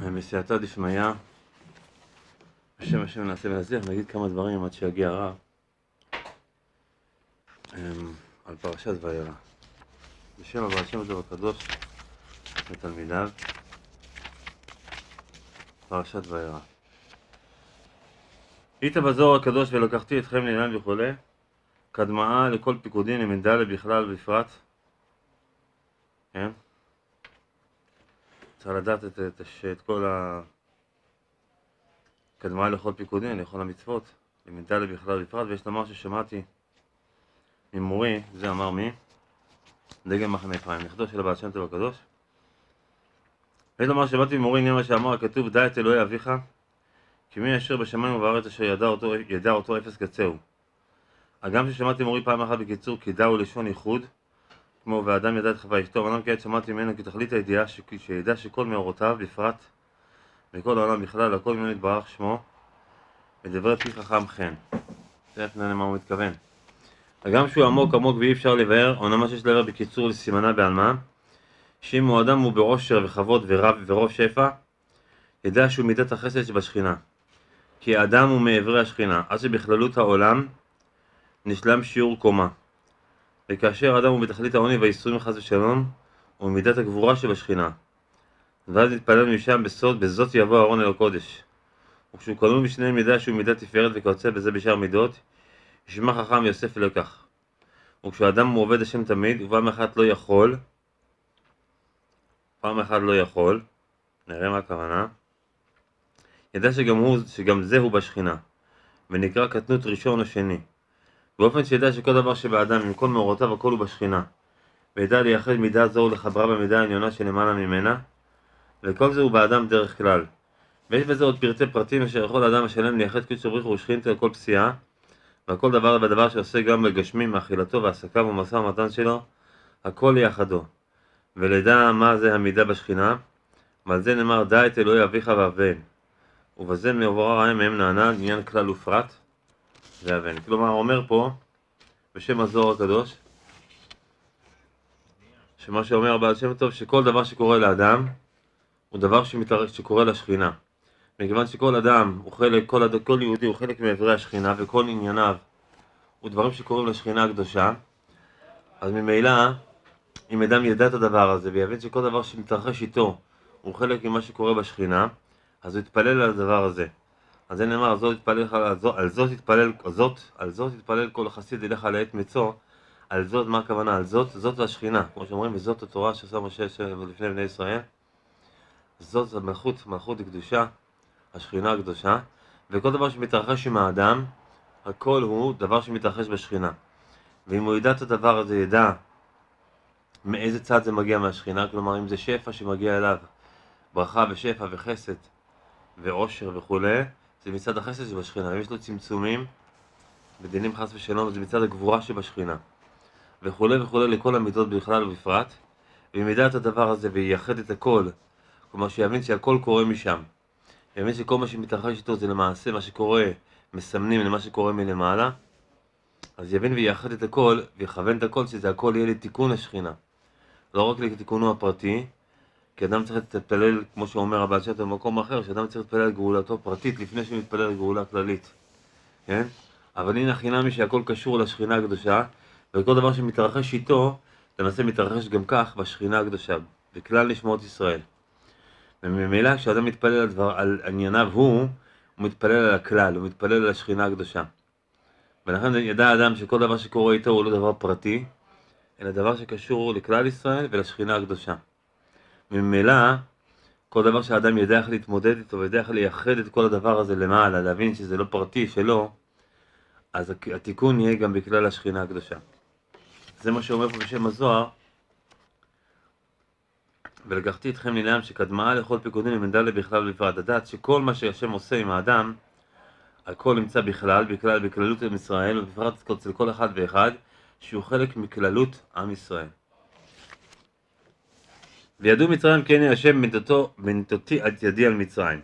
בסייעתא דשמיא, בשם השם נעשה ונצליח, נגיד כמה דברים עד שיגיע הרב על פרשת וירא. בשם הבעל שם טוב הקדוש לתלמידיו, פרשת וירא. היית בזוהר הקדוש ולקחתי אתכם לעניין וכו', קדמאה לכל פיקודין למנדלה בכלל ובפרט. כן? צריך לדעת את כל קדמאה לכל פיקודין, לכל המצוות, למנדלה בכלל ובפרט. ויש לומר ששמעתי ממורי, זה אמר מי? דגל מחנה אפרים, נכדו של הבעל שם טוב הקדוש. יש לומר שמעתי ממורי עניין מה שאמר הכתוב, דע את אלוהי אביך, כי מי אשר בשמיים ובארץ אשר ידע אותו אפס קצהו. הגם ששמעתי מורי פעם אחת בקיצור, כי דע הוא לשון ייחוד, כמו ואדם ידע את חווה אשתו, ואדם כעת שמעתי ממנו כי תכלית הידיעה שידע שכל מאורותיו בפרט, וכל העולם בכלל, הכל ממנו יתברך שמו, ודברי פי חכם חן. זה לפני למה הוא מתכוון. הגם שהוא עמוק ואי אפשר לבאר, או נמה שיש לבאר בקיצור לסימנה בעלמה, שאם הוא אדם הוא בעושר וכבוד ורוב שפע, ידע שהוא מידת החסד שבשכינה. כי האדם הוא מעברי השכינה, עד שבכללות העולם נשלם שיעור קומה. וכאשר האדם הוא בתכלית העוני והייסורים חס ושלום, הוא מידת הגבורה שבשכינה. ואז נתפלל משם בסוד, בזאת יבוא אהרון אל הקודש. וכשהוא כלול משניהם ידע שהוא מידת תפארת וכיוצא בזה בשאר מידות, ישמע חכם יוסף לקח. וכשהאדם הוא עובד השם תמיד, ופעם אחת לא יכול, נראה מה הכוונה, ידע שגם זה הוא בשכינה, ונקרא קטנות ראשון או שני. באופן שידע שכל דבר שבאדם, עם כל מאורותיו, הכל הוא בשכינה, וידע לייחד מידה זו לחברה במידה העליונה שלמעלה ממנה, וכל זה הוא באדם דרך כלל. ויש בזה עוד פרטי פרטים אשר יכול האדם השלם לייחד קודש בריך ושכינתו על כל פסיעה, והכל דבר ודבר שעושה גם בגשמים מאכילתו והעסקיו ומשא ומתן שלו, הכל יחדו. ולדע מה זה המידה בשכינה, ועל זה נאמר דע את אלוהי אביך ואבן. ובזה מעורר רעיון מהם נענה עניין כלל ופרט ואבן. כלומר אומר פה בשם הזוהר הקדוש, שמה שאומר הבעל שם טוב שכל דבר שקורה לאדם הוא דבר שקורה לשכינה. מכיוון שכל אדם הוא חלק, כל יהודי הוא חלק מעברי השכינה, וכל ענייניו הוא דברים שקורים לשכינה הקדושה, אז ממילא אם אדם ידע את הדבר הזה ויבין שכל דבר שמתרחש איתו הוא חלק ממה שקורה בשכינה, אז הוא יתפלל על הדבר הזה. אז זה נאמר, על זאת יתפלל כל חסיד ילך על העת מצוא. על זאת, מה הכוונה? על זאת, זאת השכינה, כמו שאומרים, וזאת התורה שעשה משה לפני בני ישראל. זאת מלכות הקדושה, השכינה הקדושה, וכל דבר שמתרחש עם האדם, הכל הוא דבר שמתרחש בשכינה. ואם הוא ידע את הדבר הזה, ידע מאיזה צד זה מגיע מהשכינה, כלומר אם זה שפע שמגיע אליו, ברכה ושפע וחסד ועושר וכו', זה מצד החסד שבשכינה. אם יש לו צמצומים בדינים חס ושלום, זה מצד הגבורה שבשכינה וכו' וכו', לכל המידות בכלל ובפרט. ואם ידע את הדבר הזה וייחד את הכל, כלומר שיבין שהכל קורה משם, יבין שכל מה שמתרחש איתו זה למעשה מה שקורה, מסמנים למה שקורה מלמעלה, אז יבין וייחד את הכל ויכוון את הכל שזה הכל יהיה לתיקון השכינה, לא רק לתיקונו הפרטי, כי אדם צריך להתפלל, כמו שאומר הבעל שם טוב במקום אחר, שאדם צריך להתפלל על גאולתו פרטית לפני שהוא מתפלל על גאולה כללית, כן? אבל הנה חינמי שהכל קשור לשכינה הקדושה, וכל דבר שמתרחש איתו, למעשה מתרחש גם כך בשכינה הקדושה, בכלל נשמות ישראל. וממילא כשאדם מתפלל על ענייניו הוא מתפלל על הכלל, הוא מתפלל על השכינה הקדושה. ולכן ידע האדם שכל דבר שקורה איתו הוא לא דבר פרטי, אלא דבר שקשור לכלל ישראל ולשכינה הקדושה. ממילא כל דבר שהאדם ידע איך להתמודד איתו וידע איך לייחד את כל הדבר הזה למעלה, להבין שזה לא פרטי שלו, אז התיקון יהיה גם בכלל השכינה הקדושה. זה מה שאומר פה בשם הזוהר, ולקחתי אתכם לעניין שקדמאה לכל פיקודין למנדלה בכלל ובפרט. לדעת שכל מה שהשם עושה עם האדם, הכל נמצא בכללות עם ישראל, ובפרט אצל כל אחד ואחד, שהוא חלק מכללות עם ישראל. וידעו מצרים כי הנה השם בנתותי עד ידי על מצרים.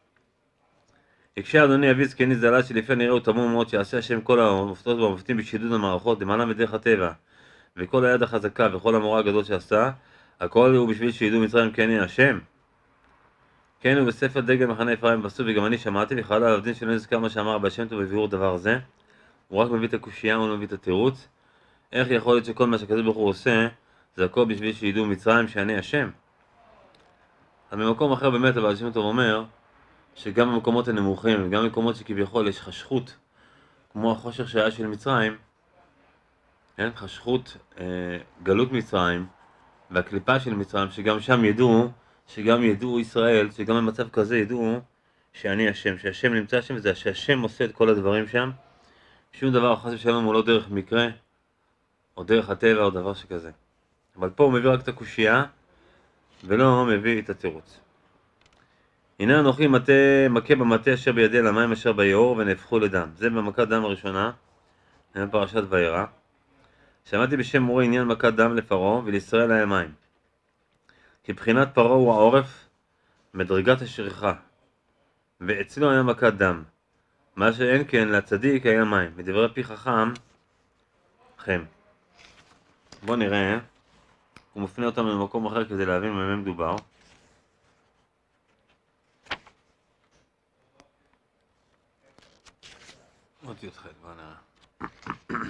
יקשה אדוני אבי זקני זלה שלפי נראה הוא תמום מאוד שיעשה השם כל המופתות והמופתים בשידוד המערכות למעלה מדרך הטבע, וכל היד החזקה וכל המורא הגדול שעשה, הכל הוא בשביל שידעו מצרים כי הנה השם. כן, ובספר דגל מחנה אפרים פסוק, וגם אני שמעתי, וכלל העובדים שלא נזכר מה שאמר הבעל שם טוב בביאור דבר זה. הוא רק מביא את הקושייה, הוא לא מביא את התירוץ. איך יכול להיות שכל מה שהקדוש ברוך הוא עושה, זה הכל בשביל שידעו מצרים שאני השם? אז במקום אחר באמת הבעל שם טוב אומר, שגם במקומות הנמוכים, וגם במקומות שכביכול יש חשכות, כמו החושך שהיה של מצרים, כן? חשכות, גלות מצרים, והקליפה של מצרים, שגם שם ידעו, שגם ידעו ישראל, שגם במצב כזה ידעו שאני השם, שהשם נמצא שם, וזה שהשם עושה את כל הדברים שם. שום דבר חס ושלום הוא לא דרך מקרה, או דרך הטבע, או דבר שכזה. אבל פה הוא מביא רק את הקושייה, ולא מביא את התירוץ. הנה אנוכי מכה במטה אשר בידי למים אשר ביאור ונהפכו לדם. זה במכת דם הראשונה, פרשת וירא. שמעתי בשם מורה עניין מכת דם לפרעה ולישראל היה מים. כי בחינת פרעה הוא העורף, מדרגת השכחה, ואצלו היה מכת דם. מה שאין כן לצדיק היה מים. מדברי פי חכם, חם. בואו נראה, הוא מפנה אותם למקום אחר כדי להבין במה מדובר. אותי אותך, בוא נראה.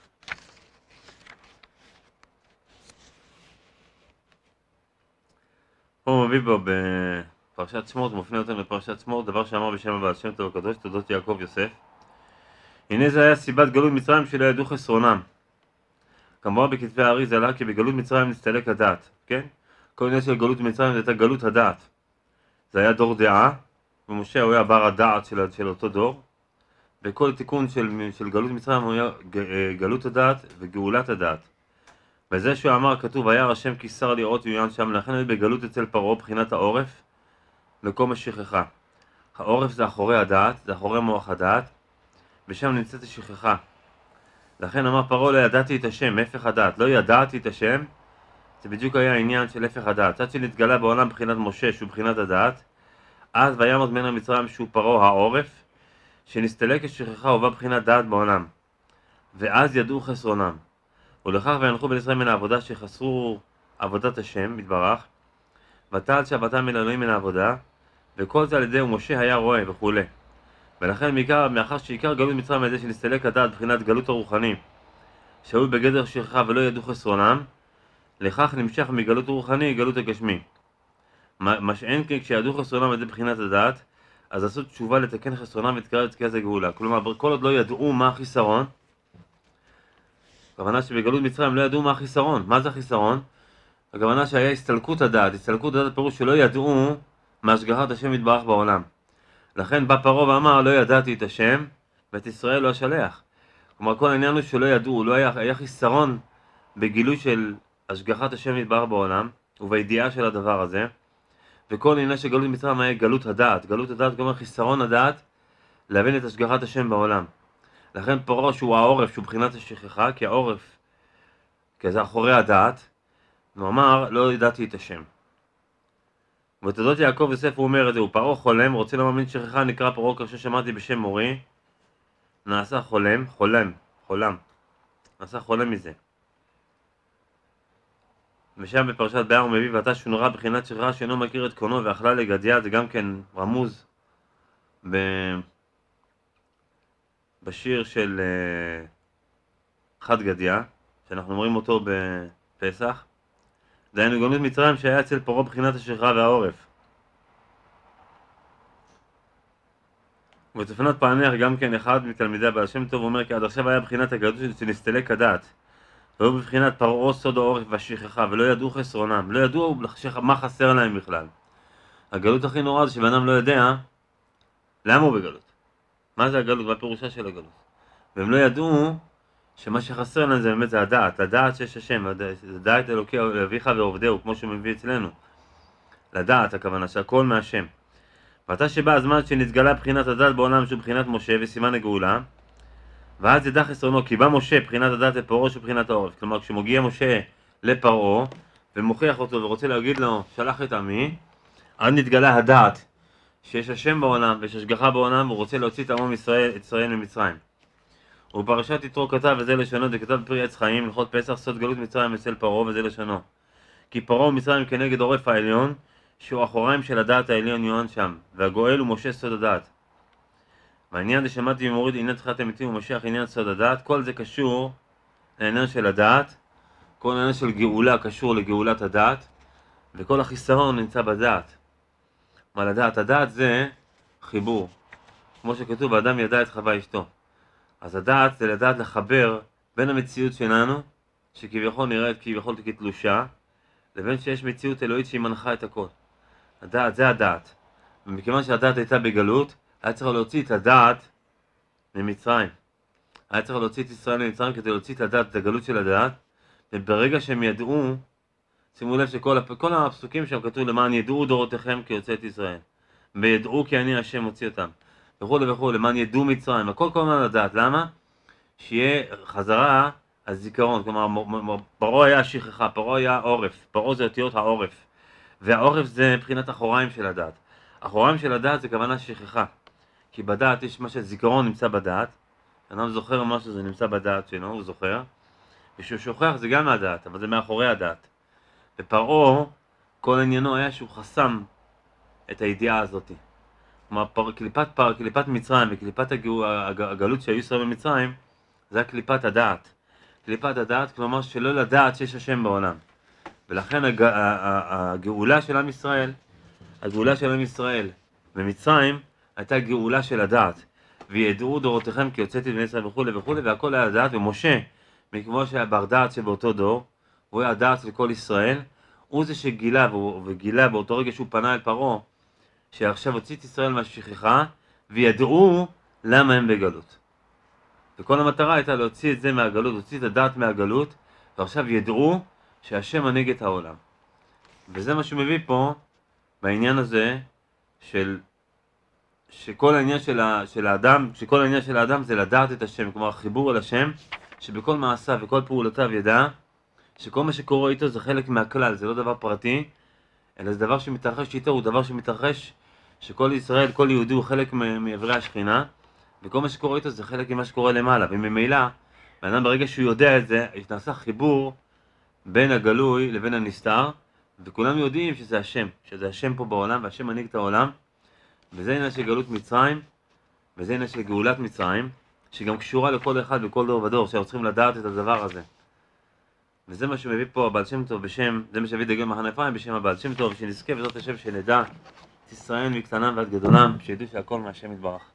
פה הוא מביא בו בפרשת שמות, הוא מפנה אותם לפרשת שמות, דבר שאמר בשם הבעל שם טוב הקדוש, תולדות יעקב יוסף. הנה זה היה סיבת גלות מצרים שלא ידעו חסרונם. כמובן בכתבי הארי זה עלה כי בגלות מצרים נסתלק הדעת, כן? כל עניין של גלות מצרים זה הייתה גלות הדעת. זה היה דור דעה, ומשה הוא היה בר הדעת של אותו דור. וכל תיקון של גלות מצרים הוא היה גלות הדעת וגאולת הדעת. וזה שהוא אמר כתוב, וירא השם כי שר לראות ויען שם, לכן היו בגלות אצל פרעה בחינת העורף, מקום השכחה. העורף זה אחורי הדעת, זה אחורי מוח הדעת, ושם נמצאת השכחה. לכן אמר פרעה לא ידעתי את השם, הפך הדעת, לא ידעתי את השם, זה בדיוק היה העניין של הפך הדעת. עד שנתגלה בעולם בחינת משה שהוא בחינת הדעת, אז וימות מן המצרים שהוא פרעה העורף, שנסתלק השכחה ובא בחינת דעת בעולם. ואז ידעו חסרונם. ולכך וינחו בן ישראל מן העבודה שחסרו עבודת השם, מתברך, ותעל שבתם מן אלוהים מן העבודה, וכל זה על ידי ומשה היה רואה וכו'. ולכן מאחר שעיקר גלות מצרים על ידי שנסתלק הדעת בחינת גלות הרוחני, שהיו בגדר שכחה ולא ידעו חסרונם, לכך נמשך מגלות רוחני גלות הגשמי. מה שאין כן כשידעו חסרונם על ידי בחינת הדעת, אז עשו תשובה לתקן חסרונם ותקרא לתקיעת הגאולה. כלומר, כל עוד לא ידעו מה החיסרון, הכוונה שבגלות מצרים לא ידעו מה החיסרון. מה זה החיסרון? הכוונה שהיה הסתלקות הדעת. הסתלקות הדעת פירוש שלא ידעו מה השגחת השם יתברך בעולם. לכן בא פרעה ואמר לא ידעתי את השם ואת ישראל לא אשלח. כלומר כל העניין הוא שלא ידעו, לא היה חיסרון בגילוי של השגחת השם יתברך בעולם ובידיעה של הדבר הזה. וכל עניין של גלות מצרים היה גלות הדעת. גלות הדעת כלומר חיסרון הדעת להבין את השגחת השם בעולם. לכן פרעה שהוא העורף, שהוא בחינת השכחה, כי העורף, כי זה אחורי הדעת, הוא אמר, לא ידעתי את השם. בתולדות יעקב יוסף הוא אומר את זה, הוא פרעה חולם, רוצה לא מאמין שכחה, נקרא פרעה כאשר שמעתי בשם מורי, נעשה חולם, נעשה חולם מזה. ושם בפרשת בהר הוא מביא, ואתה שונרה בחינת שכחה שאינו מכיר את קונו ואכלה לגדיה, זה גם כן רמוז בשיר של חד גדיה, שאנחנו אומרים אותו בפסח. דהיינו גלות מצרים שהיה אצל פרעה בחינת השכחה והעורף. ובתופנת פענח גם כן אחד מתלמידי הבעל שם טוב אומר כי עד עכשיו היה בחינת הגלות שנסתלק הדעת. והיו בבחינת פרעה סוד העורף והשכחה ולא ידעו חסרונם. לא ידעו מה חסר להם בכלל. הגלות הכי נורא זה שבן אדם לא יודע למה הוא בגלות. מה זה הגלות? מה פירושה של הגלות? והם לא ידעו שמה שחסר להם זה באמת זה הדעת. לדעת שיש השם, לדעת אלוקי אביך ועובדהו, כמו שהוא מביא אצלנו. לדעת הכוונה שהכל מהשם. ואתה שבא הזמן שנתגלה בחינת הדעת בעולם שהוא בחינת משה וסימן הגאולה, ואז ידע חסרונו, כי בא משה בחינת הדעת לפרעה שהוא בחינת העורף. כלומר כשמגיע משה לפרעה ומוכיח אותו ורוצה להגיד לו שלח את עמי, אז נתגלה הדעת שיש השם בעולם ויש השגחה בעולם והוא רוצה להוציא את עמו ישראל ממצרים. ובפרשת יתרו כתב וזה לשונו, וכתב בפרי עץ חיים הלכות פסח סוד גלות מצרים אצל פרעה וזה לשונו. כי פרעה ומצרים כנגד עורף העליון שהוא אחוריים של הדעת העליון יוהן שם, והגואל הוא משה סוד הדעת. והעניין דשמעתי ממוריד עניין תחיית המתים ומשיח עניין סוד הדעת, כל זה קשור לעניין של הדעת, כל העניין של גאולה קשור לגאולת הדעת, וכל החיסרון נמצא בדעת. מה לדעת? הדעת זה חיבור. כמו שכתוב, האדם ידע את חווה אשתו. אז הדעת זה לדעת לחבר בין המציאות שלנו, שכביכול נראית כביכול כתלושה, לבין שיש מציאות אלוהית שהיא מנחה את הכל. הדעת זה הדעת. ומכיוון שהדעת הייתה בגלות, היה צריך להוציא את הדעת ממצרים. היה צריך להוציא את ישראל ממצרים כדי להוציא את הדעת, את הגלות של הדעת, וברגע שהם ידעו, שימו לב שכל הפסוקים שם כתוב למען ידעו דורותיכם כי יוצא את ישראל. וידעו כי אני השם מוציא אותם. וכו' וכו', למען ידעו מצרים. הכל כל הזמן לדעת. למה? שיהיה חזרה הזיכרון. כלומר, פרעה היה שכחה, פרעה היה עורף. פרעה זה אותיות העורף. והעורף זה מבחינת אחוריים של הדעת. אחוריים של הדעת זה כוונה שכחה. כי בדעת יש מה שזיכרון נמצא בדעת. אדם זוכר משהו זה נמצא בדעת שלו, הוא זוכר. ושהוא שוכח זה גם מהדעת, אבל זה מאחורי הדעת. ופרעה, כל עניינו היה שהוא חסם את הידיעה הזאת. כלומר, קליפת מצרים וקליפת הגלות שהיו ישראל במצרים, זה היה קליפת הדעת. קליפת הדעת, כלומר שלא לדעת שיש השם בעולם. ולכן הגאולה של עם ישראל, הגאולה של עם ישראל במצרים, הייתה גאולה של הדעת. וידעו דורותיכם כי יוצאתי בני ישראל וכו' וכו', והכל היה הדעת. ומשה, מכמו שהיה בר דעת שבאותו דור, הוא היה הדעת של כל ישראל, הוא זה שגילה, וגילה באותו רגע שהוא פנה אל פרעה, שעכשיו הוציא את ישראל מהשכחה, וידעו למה הם בגלות. וכל המטרה הייתה להוציא את זה מהגלות, להוציא את הדעת מהגלות, ועכשיו ידעו שהשם מנהיג את העולם. וזה מה שמביא פה, בעניין הזה, שכל העניין של האדם זה לדעת את השם, כלומר חיבור אל השם, שבכל מעשיו וכל פעולותיו ידע, שכל מה שקורה איתו זה חלק מהכלל, זה לא דבר פרטי, אלא זה דבר שמתרחש איתו, הוא דבר שמתרחש, שכל ישראל, כל יהודי הוא חלק מעברי השכינה, וכל מה שקורה איתו זה חלק ממה שקורה למעלה, וממילא, האדם ברגע שהוא יודע את זה, נעשה חיבור בין הגלוי לבין הנסתר, וכולם יודעים שזה השם, שזה השם פה בעולם, והשם מנהיג את העולם, וזה עניין של גלות מצרים, וזה עניין של גאולת מצרים, שגם קשורה לכל אחד וכל דור ודור, שאנחנו צריכים לדעת את הדבר הזה. וזה מה שמביא פה הבעל שם טוב בשם, זה מה שהביא דגל מחנה אפרים בשם הבעל שם טוב, שנזכה וזאת השם שנדע את ישראל מקטנם ועד גדולם, שידעו שהכל מהשם יתברך.